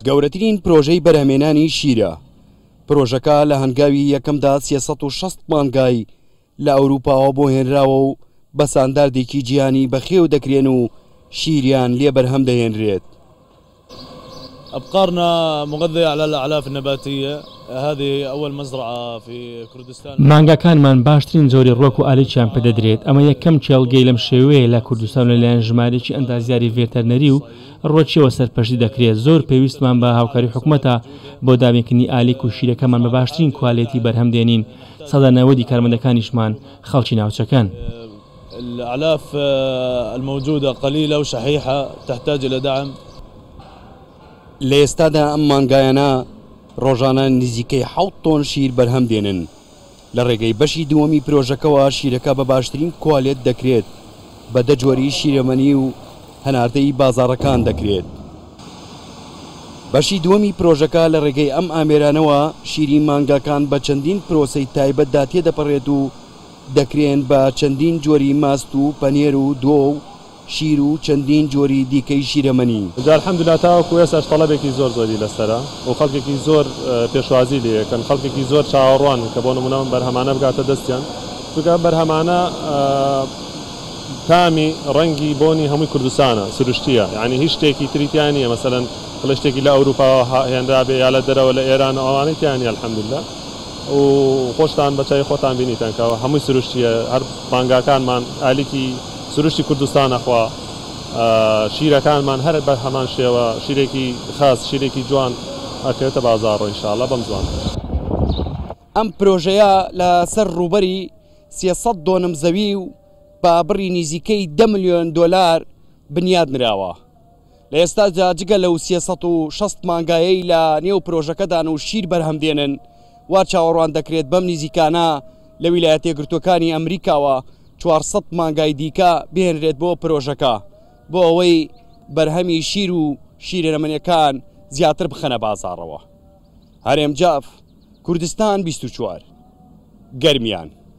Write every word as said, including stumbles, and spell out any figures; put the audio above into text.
گەورەترین پرۆژەی بەرهەمێنانی شیرە. پرۆژەکە لە هەنگاوی یەکەمدا سێسەد و شەست مانگای لە ئەوروپاوە بۆ هێنراوە و بە سانداردێکی جیهانی بەخێو دەکرێن و شیریان لێ بەرهەم دەهێنرێت. أبقارنا مغذية على الأعلاف النباتية. هذه أول مزرعة في كردستان. مانگاکانمان باشترین زۆری ڕۆک و ئالیچیان پێدەدرێت. ئەمە یەکەم چێڵگەی لەم شێوەیە لە کوردستان و لەلایەن ژمارەیەکی ئەندازیاری ڤێتەرنەری و ڕۆکیەوە سەرپەرشتی دەکرێت. زۆر پێویستمان بە هاوکاری حکوومەتە بۆ دابینکردنی ئالیک و شیرەکەمان بە باشترین کوالێتی بەرهەم دێنین. سەدا نەوەدی کارمەندەکانیشمان خەڵکی ناوچەکان. الأعلاف الموجودة قليلة وشحيحة تحتاج إلى دعم. لە ئێستادا ئەم مانگایانە ڕۆژانە نزیکەی حەوت تۆن شیر بەرهەم دێنن. لە ڕێگەی بەشی دووەمی پرۆژەکەەوە شیرەکە بە باشترین کوالێت دەکرێت بە دەجۆری شیرەمەنی و هەناردەی بازاڕەکان دەکرێت. بەشی دووەمی پرۆژەکە لە ڕێگەی ئەم ئامێرانەوە شیری مانگاکان بە چەندین پرۆسەی تایبەتدا تێدەپەڕێت و دەکرێن بە چەندین جۆری ماست و پەنێر و دۆ و شیر و چەندین جۆری دیکەی شیرەمەنی. جا الحەمدوللا تاوەکو ئێستاش تەڵەبێکی زۆر زۆری لەسەرە و خەڵکێکی زۆر پێشوازی لێکەن، خەڵکێکی زۆر چاوەڕوان کە بۆ نمونە بەرهەمانە بگاتە دەستیان. چونکە بەرهەمانە تامی ڕەنگی بۆنی هەمووی کوردستانە سروشتیە، یعنی هیچ شتێکی تریتیان نیە مەسەلەن بڵێ شتێکی لە ئەوروپا هێنرابێ یا لە دەرەوە لە ئێران ئەوانەی تیانی الحەمدوللا و خۆشتان بەچای خۆتان بینیتەن کە هەمووی سروشتیە. هەر مانگاکانمان ئالیکی سروشتی کوردستان ئەخوا، شیرەکانمان هەر بە هەمان شێوە شیرێکی خاص شیرێکی جوان ئەکەوێتە بازاڕۆ ئینشاءڵڵا بەم زوان. ئەم پرۆژەیە لە سەر ڕووبەری سێسەد دۆنم زەوی و بە بڕی نزیکەی دە ملیۆن دۆلار بنیاد نراوە. لە ئێستادا جگە لەو سێسەد و شەست مانگایەی لە نێو پرۆژەکەدان و شیر بەرهەم دێنن، وا چاوەڕوان دەکرێت بەم نزیکانە لە ویلایەتە یەکگرتووەکانی ئەمریکاوە چوارسەد مانگای دیکە بهێنرێت بۆ پرۆژەکە بۆ ئەوەی بەرهەمی شیر و شیرەمەنیەکان زیاتر بخەنە بازاڕەوە. هەرێم جاف، کوردستان بیست و چوار، گەرمیان.